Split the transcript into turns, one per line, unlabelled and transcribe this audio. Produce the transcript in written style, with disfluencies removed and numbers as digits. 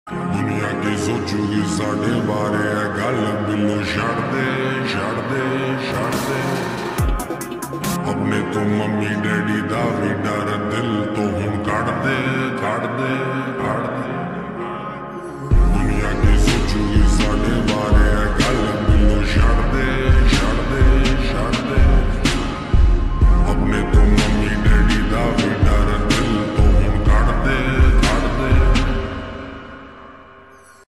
दुनिया की सोचूगी साढ़े बारे है गल बिलो छड़ दे अपने तो मम्मी डैडी दा भी डर दिल तो हुण कढ़ दे दुनिया की सोचूगी साढ़े